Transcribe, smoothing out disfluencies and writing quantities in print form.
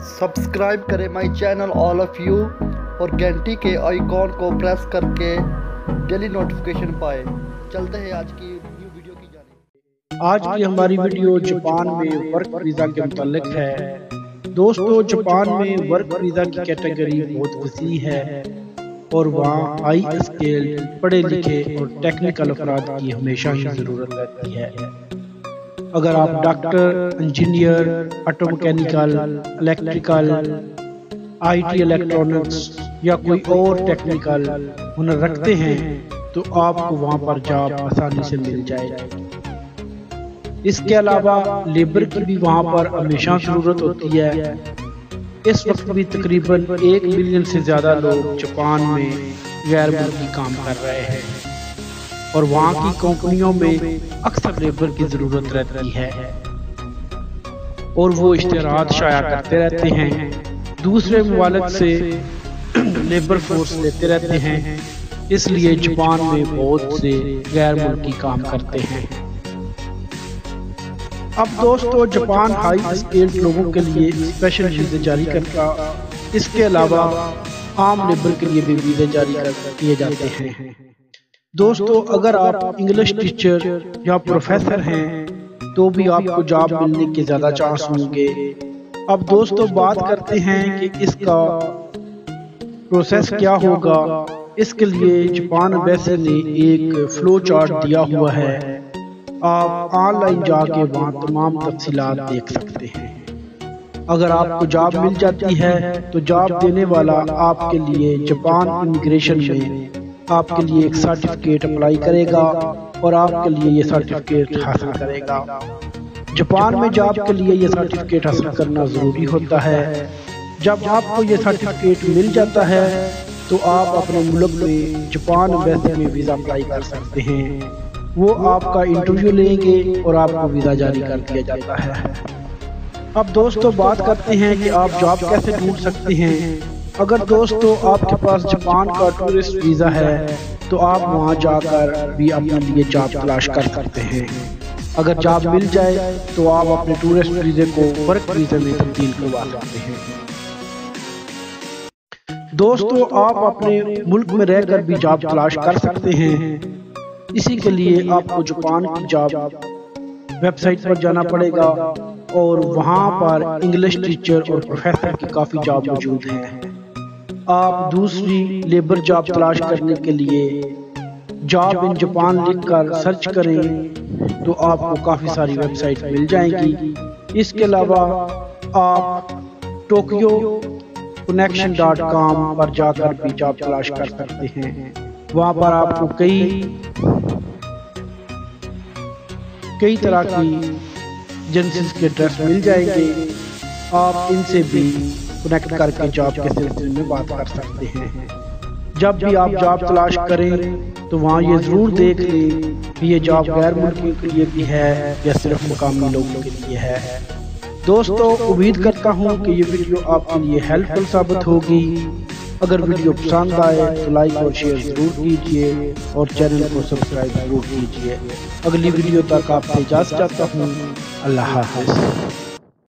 Subscribe करें my channel all of you और घंटी के आइकॉन को प्रेस करके डेली नोटिफिकेशन पाएं। चलते हैं आज की न्यू वीडियो की जानिब। आज की हमारी वीडियो जापान में वर्क वीज़ा के मुताल्लिक है। दोस्तों, जापान में वर्क वीज़ा की कैटेगरी बहुत वसी है और वहाँ हाई स्किल पढ़े लिखे और टेक्निकल अफराद की हमेशा ही ज़रूरत रहती है। अगर आप doctor, engineer, auto mechanical, electrical, IT electronics या कोई और टेक्निकल हुनर रखते हैं तो आपको वहाँ पर जॉब आसानी से मिल जाएगी। इसके अलावा लेबर की भी वहाँ पर हमेशा ज़रूरत होती है। इस वक्त भी तकरीबन 1 मिलियन से ज़्यादा लोग जापान में गैर मुल्की काम कर रहे हैं और वहाँ की कंपनियों में अक्सर लेबर की ज़रूरत रहती है और वो इश्तिहारात शाया करते रहते हैं, दूसरे मुमालिक से लेबर फोर्स लेते रहते हैं। इसलिए जापान में बहुत से गैर मुल्की काम करते हैं। अब दोस्तों, जापान हाई स्किल्ड लोगों के लिए स्पेशल वीज़े जारी करता, इसके अलावा आम लेबर के लिए भी वीज़े जारी किए जाते हैं। दोस्तों, अगर आप इंग्लिश टीचर या प्रोफेसर हैं तो भी आपको जॉब मिलने के ज़्यादा चांस होंगे। अब दोस्तों, बात करते हैं कि इसका प्रोसेस क्या होगा। इसके लिए जापान एम्बेसी ने एक फ्लो चार्ट दिया हुआ है। आप ऑनलाइन जाके वहाँ तमाम तफसीलात देख सकते हैं। अगर आपको जॉब मिल जाती है तो जॉब देने वाला आपके लिए जापान इमिग्रेशन में आपके लिए एक सर्टिफिकेट अप्लाई करेगा और आपके लिए ये सर्टिफिकेट हासिल करेगा। जापान में जॉब के लिए ये सर्टिफिकेट हासिल करना ज़रूरी होता है। जब आपको ये सर्टिफिकेट मिल जाता है तो आप अपने मुल्क में जापान एम्बेसी में वीज़ा अप्लाई कर सकते हैं। वो आपका इंटरव्यू लेंगे और आपको वीज़ा जारी कर दिया जाता है। अब दोस्तों, बात करते हैं कि आप जॉब कैसे ढूंढ सकते हैं। अगर दोस्तों आपके पास जापान का टूरिस्ट वीज़ा है तो आप वहां जाकर भी अपने लिए जॉब तलाश कर सकते हैं। अगर जॉब मिल जाए तो आप अपने टूरिस्ट वीज़े को वर्क वीज़े में तब्दील करवा सकते हैं। दोस्तों, आप अपने मुल्क में रहकर भी जॉब तलाश कर सकते हैं। इसी के लिए आपको जापान की जॉब वेबसाइट पर जाना पड़ेगा और वहां पर इंग्लिश टीचर और प्रोफेसर की काफ़ी जॉब मौजूद हैं। आप दूसरी लेबर जॉब तलाश करने के लिए जॉब इन जापान लिखकर सर्च करें तो आपको काफ़ी सारी वेबसाइट मिल जाएंगी। इसके अलावा आप टोक्यो connection.com पर जाकर भी जॉब तलाश कर सकते हैं। वहाँ पर आपको कई तरह की एजेंसीज के एड्रेस मिल जाएंगे। आप इनसे भी कनेक्ट करके जॉब के सिलसिले में बात कर सकते हैं। जब भी आप जॉब तलाश करें तो वहाँ ये ज़रूर देख लें कि ये जॉब गैर मुल्कियों के लिए भी है या सिर्फ मुकामी लोगों के लिए है। दोस्तों, उम्मीद करता हूँ कि ये वीडियो आपके लिए हेल्पफुल साबित होगी। अगर वीडियो पसंद आए तो लाइक और शेयर ज़रूर कीजिए और चैनल को सब्सक्राइब ज़रूर कीजिए। अगली वीडियो तक आपसे इजाज़त चाहता हूँ। अल्लाह हाफ़िज़।